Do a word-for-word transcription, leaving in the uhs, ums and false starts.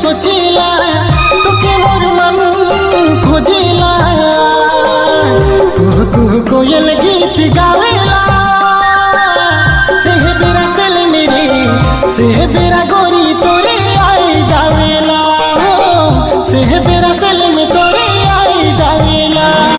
सोचिला तोके मोर मन खोजिला कुहू कुहू कोयल गीत गावेला से बेरा सेल मेरे से बेरा गो